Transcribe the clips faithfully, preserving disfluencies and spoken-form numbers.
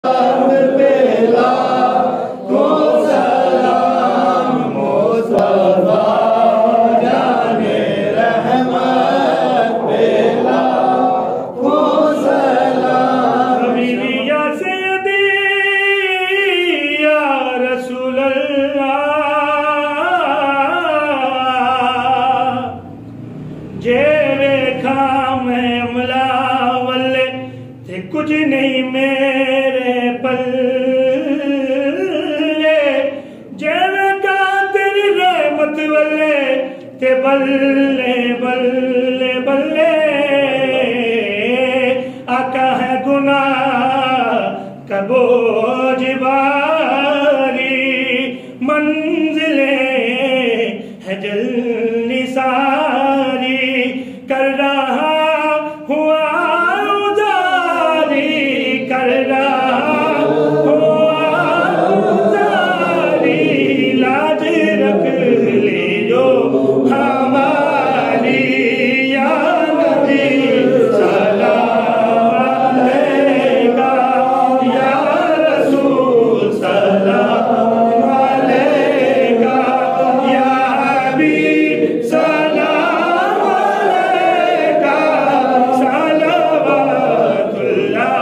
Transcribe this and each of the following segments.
कुछ नहीं मेरे पल्ले जेना का तेरी रहमत वल्ले ते बल्ले बल्ले बल्ले आका है गुनाह का बोझ भारी मंजिले है जल्दी सारी कर रहा हुआ कर रहा हुआ जारी लाज रख ले जो हमारी या नबी सलाम अलैका या रसूल सलाम अलैका या हबीब सलाम अलैका सलावतुल्लाह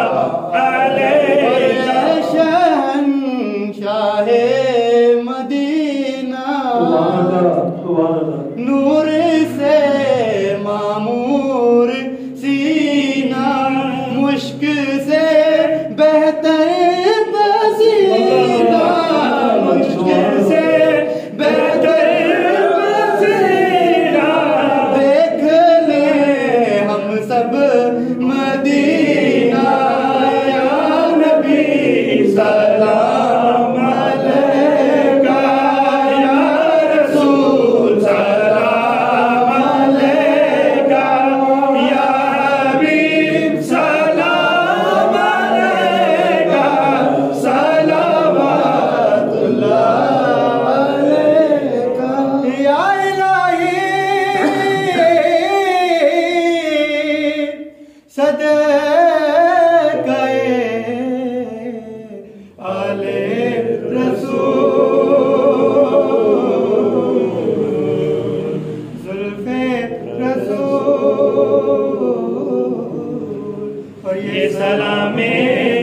नूर से मामूर सीना मुश्क से बेहतर पसीना मुश्क से बेहतर पसीना देख ले हम सब मदीना या नबी सलाम अलैका या रसूल सलाम अलैका या हबीब सलाम अलैका सलावतुल्लाह अलैका या इलाही सदक़े आले रसूल जुल्फ़े रसूल और ये सलामे